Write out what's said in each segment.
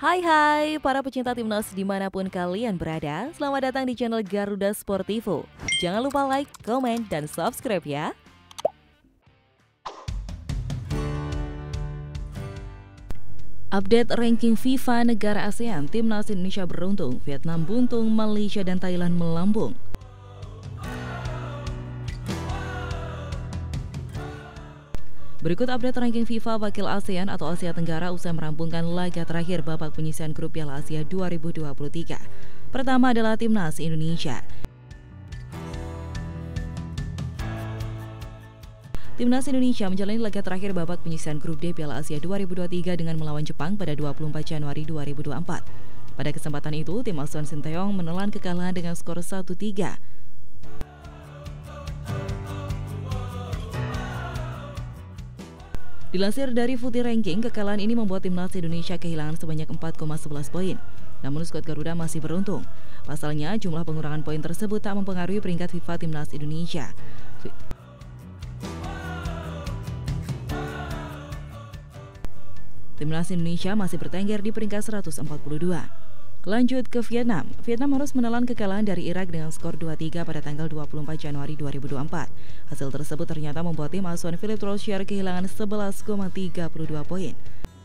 Hai para pecinta timnas dimanapun kalian berada, selamat datang di channel Garuda Sportivo. Jangan lupa like, komen, dan subscribe ya. Update ranking FIFA negara ASEAN, timnas Indonesia beruntung, Vietnam buntung, Malaysia dan Thailand melambung. Berikut update ranking FIFA wakil ASEAN atau Asia Tenggara usai merampungkan laga terakhir babak penyisihan grup Piala Asia 2023. Pertama adalah timnas Indonesia. Timnas Indonesia menjalani laga terakhir babak penyisihan grup D Piala Asia 2023 dengan melawan Jepang pada 24 Januari 2024. Pada kesempatan itu, tim asuhan Sinteyong menelan kekalahan dengan skor 1-3. Dilansir dari Footy Ranking, kekalahan ini membuat timnas Indonesia kehilangan sebanyak 4,11 poin. Namun skuad Garuda masih beruntung. Pasalnya, jumlah pengurangan poin tersebut tak mempengaruhi peringkat FIFA timnas Indonesia. Timnas Indonesia masih bertengger di peringkat 142. Lanjut ke Vietnam. Vietnam harus menelan kekalahan dari Irak dengan skor 2-3 pada tanggal 24 Januari 2024. Hasil tersebut ternyata membuat tim asuhan Philippe Troussier kehilangan 11,32 poin.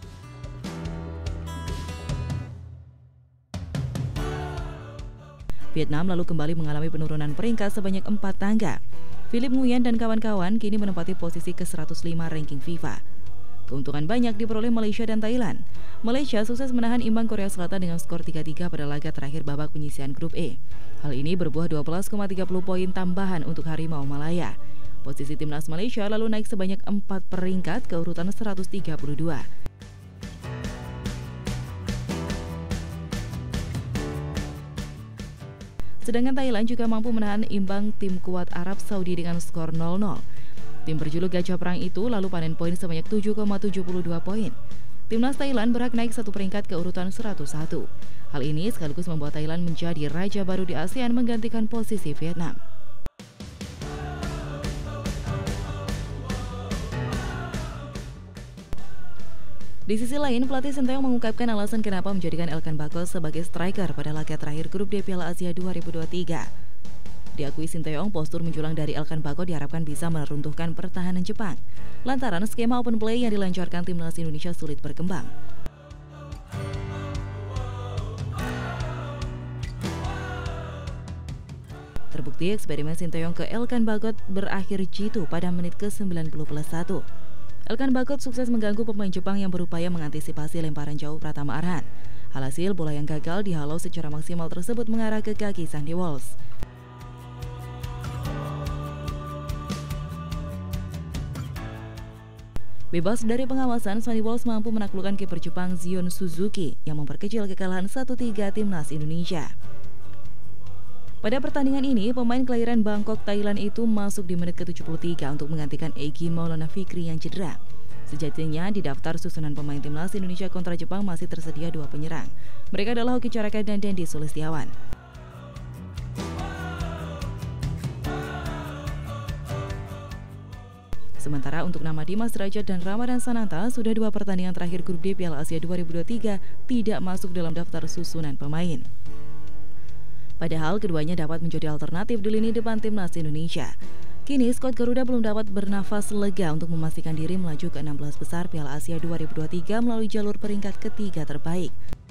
Vietnam lalu kembali mengalami penurunan peringkat sebanyak 4 tangga. Philippe Nguyen dan kawan-kawan kini menempati posisi ke-105 ranking FIFA. Keuntungan banyak diperoleh Malaysia dan Thailand. Malaysia sukses menahan imbang Korea Selatan dengan skor 3-3 pada laga terakhir babak penyisihan grup E. Hal ini berbuah 12,30 poin tambahan untuk Harimau Malaya. Posisi timnas Malaysia lalu naik sebanyak 4 peringkat ke urutan 132. Sedangkan Thailand juga mampu menahan imbang tim kuat Arab Saudi dengan skor 0-0. Tim berjuluk Gajah Perang itu lalu panen poin sebanyak 7,72 poin. Timnas Thailand berhak naik satu peringkat ke urutan 101. Hal ini sekaligus membuat Thailand menjadi raja baru di ASEAN menggantikan posisi Vietnam. Di sisi lain, pelatih Sinteyong mengungkapkan alasan kenapa menjadikan Elkan Bagot sebagai striker pada laga terakhir grup D Piala Asia 2023. Diakui Sinteyong, postur menjulang dari Elkan Bagot diharapkan bisa meruntuhkan pertahanan Jepang. Lantaran skema open play yang dilancarkan timnas Indonesia sulit berkembang. Terbukti eksperimen Sinteyong ke Elkan Bagot berakhir jitu pada menit ke-90+1. Elkan Bagot sukses mengganggu pemain Jepang yang berupaya mengantisipasi lemparan jauh Pratama Arhan. Alhasil, bola yang gagal dihalau secara maksimal tersebut mengarah ke kaki Sandy Walsh. Bebas dari pengawasan, Sandy Walsh mampu menaklukkan kiper Jepang Zion Suzuki yang memperkecil kekalahan 1-3 timnas Indonesia. Pada pertandingan ini, pemain kelahiran Bangkok, Thailand itu masuk di menit ke-73 untuk menggantikan Egy Maulana Fikri yang cedera. Sejatinya, di daftar susunan pemain timnas Indonesia kontra Jepang masih tersedia 2 penyerang. Mereka adalah Hoki Caraka dan Dendi Sulistiawan. Sementara untuk nama Dimas Derajat dan Ramadan Sananta, sudah 2 pertandingan terakhir grup D Piala Asia 2023 tidak masuk dalam daftar susunan pemain. Padahal keduanya dapat menjadi alternatif di lini depan timnas Indonesia. Kini skuad Garuda belum dapat bernafas lega untuk memastikan diri melaju ke 16 besar Piala Asia 2023 melalui jalur peringkat ketiga terbaik.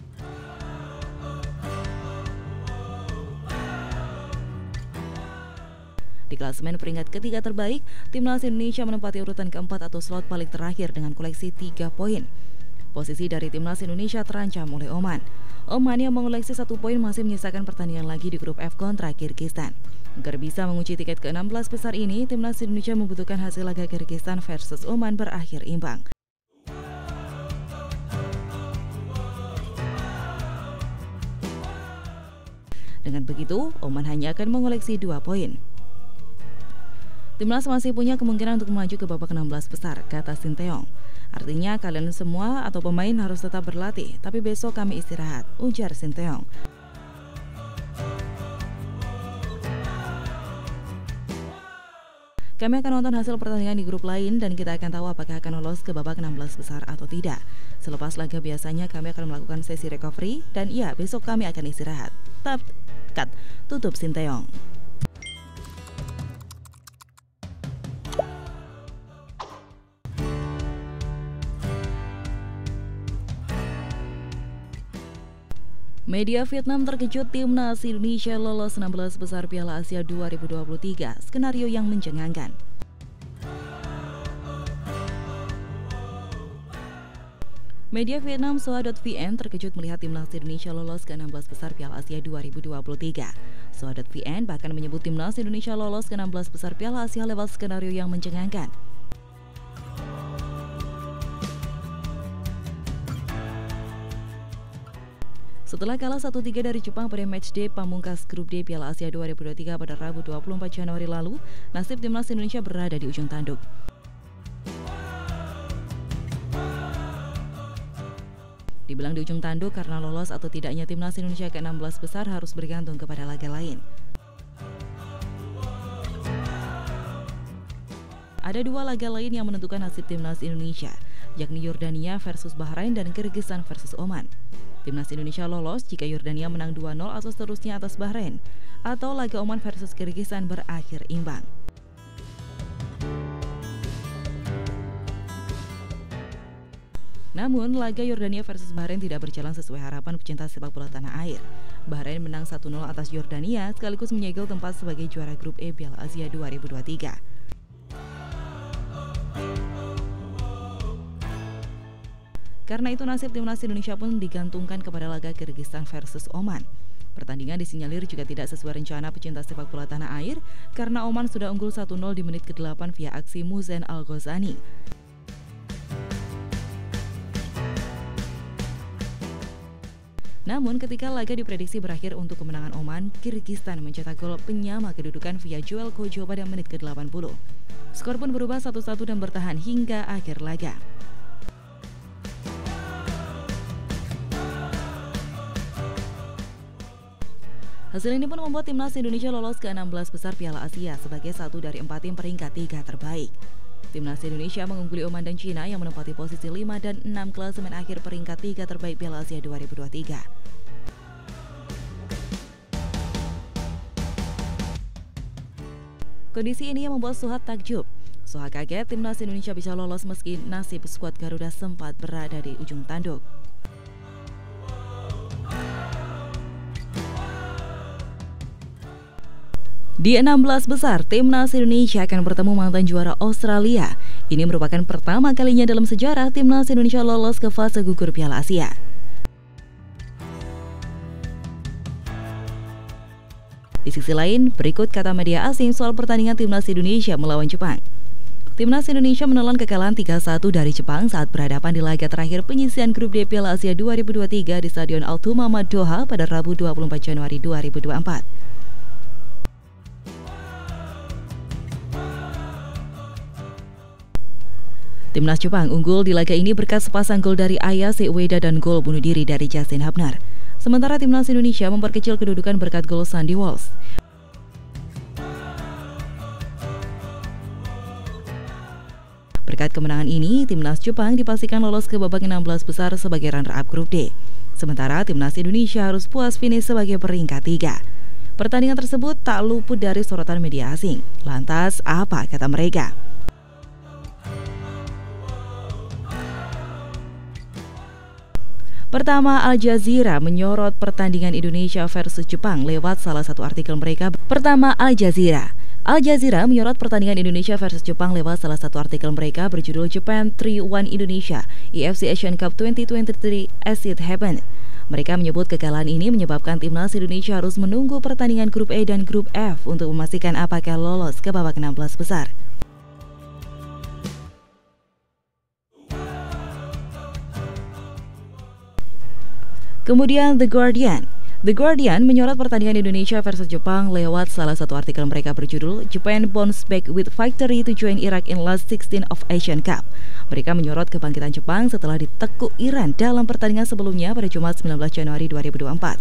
Di klasemen peringkat ketiga terbaik, timnas Indonesia menempati urutan keempat atau slot paling terakhir dengan koleksi 3 poin. Posisi dari timnas Indonesia terancam oleh Oman. Oman yang mengoleksi 1 poin masih menyisakan pertandingan lagi di grup F kontra Kirgistan. Agar bisa mengunci tiket ke-16 besar ini, timnas Indonesia membutuhkan hasil laga Kirgistan versus Oman berakhir imbang. Dengan begitu, Oman hanya akan mengoleksi 2 poin. Timnas masih punya kemungkinan untuk melaju ke babak 16 besar, kata Sinteyong. Artinya kalian semua atau pemain harus tetap berlatih, tapi besok kami istirahat, ujar Sinteyong. Kami akan nonton hasil pertandingan di grup lain dan kita akan tahu apakah akan lolos ke babak 16 besar atau tidak. Selepas laga biasanya kami akan melakukan sesi recovery dan besok kami akan istirahat. Cut, tutup Sinteyong. Media Vietnam terkejut timnas Indonesia lolos 16 besar Piala Asia 2023, skenario yang mencengangkan. Media Vietnam Soa.vn terkejut melihat timnas Indonesia lolos ke 16 besar Piala Asia 2023. Soa.vn bahkan menyebut timnas Indonesia lolos ke 16 besar Piala Asia lewat skenario yang mencengangkan. Setelah kalah 1-3 dari Jepang pada matchday pamungkas grup D Piala Asia 2023 pada Rabu 24 Januari lalu, nasib timnas Indonesia berada di ujung tanduk. Dibilang di ujung tanduk karena lolos atau tidaknya timnas Indonesia ke 16 besar harus bergantung kepada laga lain. Ada dua laga lain yang menentukan nasib timnas Indonesia, yakni Yordania versus Bahrain dan Kyrgyzstan versus Oman. Timnas Indonesia lolos jika Yordania menang 2-0 atau seterusnya atas Bahrain, atau laga Oman versus Kyrgyzstan berakhir imbang. Namun, laga Yordania versus Bahrain tidak berjalan sesuai harapan pecinta sepak bola tanah air. Bahrain menang 1-0 atas Yordania sekaligus menyegel tempat sebagai juara grup E Piala Asia 2023. Karena itu nasib timnas Indonesia pun digantungkan kepada laga Kyrgyzstan versus Oman. Pertandingan disinyalir juga tidak sesuai rencana pecinta sepak bola tanah air karena Oman sudah unggul 1-0 di menit ke-8 via aksi Muzen Al-Ghazani. Namun ketika laga diprediksi berakhir untuk kemenangan Oman, Kyrgyzstan mencetak gol penyama kedudukan via Joel Kojo pada menit ke-80. Skor pun berubah 1-1 dan bertahan hingga akhir laga. Hasil ini pun membuat timnas Indonesia lolos ke 16 besar Piala Asia sebagai satu dari 4 tim peringkat 3 terbaik. Timnas Indonesia mengungguli Oman dan Cina yang menempati posisi 5 dan 6 klasemen akhir peringkat 3 terbaik Piala Asia 2023. Kondisi ini yang membuat Suhat takjub. Suhat kaget timnas Indonesia bisa lolos meski nasib skuad Garuda sempat berada di ujung tanduk. Di 16 besar, timnas Indonesia akan bertemu mantan juara Australia. Ini merupakan pertama kalinya dalam sejarah timnas Indonesia lolos ke fase gugur Piala Asia. Di sisi lain, berikut kata media asing soal pertandingan timnas Indonesia melawan Jepang. Timnas Indonesia menelan kekalahan 3-1 dari Jepang saat berhadapan di laga terakhir penyisihan grup D Piala Asia 2023 di Stadion Al-Tumama Doha pada Rabu 24 Januari 2024. Timnas Jepang unggul di laga ini berkat sepasang gol dari Ayase Ueda dan gol bunuh diri dari Justin Hubner. Sementara timnas Indonesia memperkecil kedudukan berkat gol Sandy Walsh. Berkat kemenangan ini, timnas Jepang dipastikan lolos ke babak 16 besar sebagai runner-up grup D. Sementara timnas Indonesia harus puas finish sebagai peringkat 3. Pertandingan tersebut tak luput dari sorotan media asing. Lantas, apa kata mereka? Pertama, Al Jazeera menyorot pertandingan Indonesia versus Jepang lewat salah satu artikel mereka. Al Jazeera menyorot pertandingan Indonesia versus Jepang lewat salah satu artikel mereka berjudul Japan 3-1 Indonesia, EFC Asian Cup 2023 as it happened. Mereka menyebut kekalahan ini menyebabkan timnas Indonesia harus menunggu pertandingan grup E dan grup F untuk memastikan apakah lolos ke babak 16 besar. Kemudian The Guardian menyorot pertandingan Indonesia versus Jepang lewat salah satu artikel mereka berjudul Japan bounce back with victory to join Iraq in last 16 of Asian Cup. Mereka menyorot kebangkitan Jepang setelah ditekuk Iran dalam pertandingan sebelumnya pada Jumat 19 Januari 2024.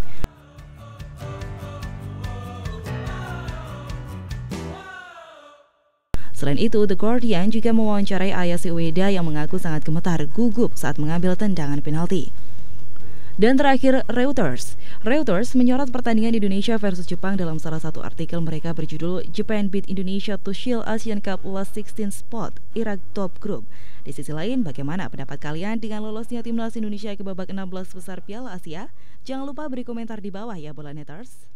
Selain Selain itu, The Guardian juga mewawancarai Ayase Ueda yang mengaku sangat gemetar gugup saat mengambil tendangan penalti. Dan terakhir, Reuters menyorot pertandingan Indonesia versus Jepang dalam salah satu artikel mereka berjudul Japan Beat Indonesia to Shield Asian Cup Last 16 Spot Iraq Top Group. Di sisi lain, bagaimana pendapat kalian dengan lolosnya timnas Indonesia ke babak 16 besar Piala Asia? Jangan lupa beri komentar di bawah ya, Bola Neters.